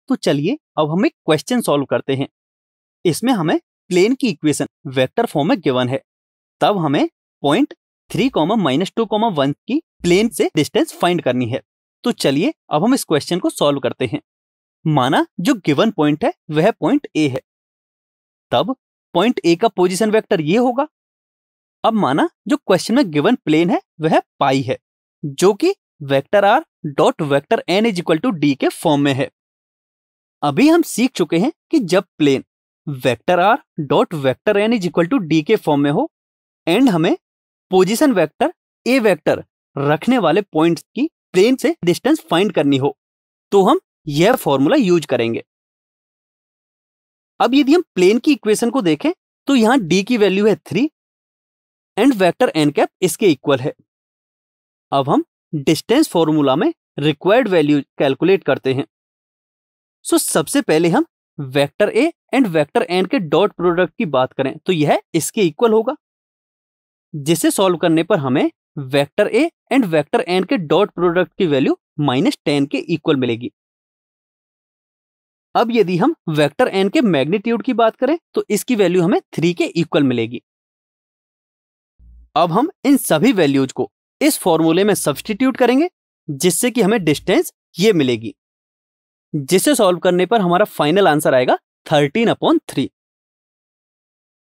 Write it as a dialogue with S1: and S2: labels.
S1: तो चलिए अब हम एक क्वेश्चन सॉल्व करते हैं। इसमें हमें प्लेन की इक्वेशन वेक्टर फॉर्म में गिवन है, तब हमें पॉइंट 3, -2, 1 की प्लेन से डिस्टेंस फाइंड करनी है। तो चलिए अब हम इस क्वेश्चन को सॉल्व करते हैं। माना जो गिवन पॉइंट है वह पॉइंट ए है, तब पॉइंट ए का पोजीशन वेक्टर ये होगा। अब माना जो क्वेश्चन में गिवन प्लेन है वह पाई है, जो कि vector R dot vector N is equal to D के फॉर्म में है। अभी हम सीख चुके हैं कि जब plane vector R dot vector N is equal to D के फॉर्म में हो एंड हमें पोजीशन वेक्टर ए वेक्टर रखने वाले पॉइंट्स की प्लेन से डिस्टेंस फाइंड करनी हो, तो हम यह फॉर्मूला यूज करेंगे। अब यदि हम प्लेन की इक्वेशन को देखें तो यहां डी की वैल्यू है 3 एंड वेक्टर एन कैप इसके इक्वल है। अब हम डिस्टेंस फॉर्मूला में रिक्वायर्ड वैल्यू कैलकुलेट करते हैं। सो सबसे पहले हम vector A and vector N के डॉट प्रोडक्ट की बात करें तो यह इसके इक्वल होगा, जिसे सॉल्व करने पर हमें vector A and vector N के डॉट प्रोडक्ट की वैल्यू -10 के इक्वल मिलेगी। अब यदि हम वेक्टर एन के मैग्नीट्यूड की बात करें तो इसकी वैल्यू हमें 3 के इक्वल मिलेगी। अब हम इन सभी वैल्यूज को इस फॉर्मूले में सब्स्टिट्यूट करेंगे, जिससे कि हमें डिस्टेंस ये मिलेगी, जिसे सॉल्व करने पर हमारा फाइनल आंसर आएगा 13/3।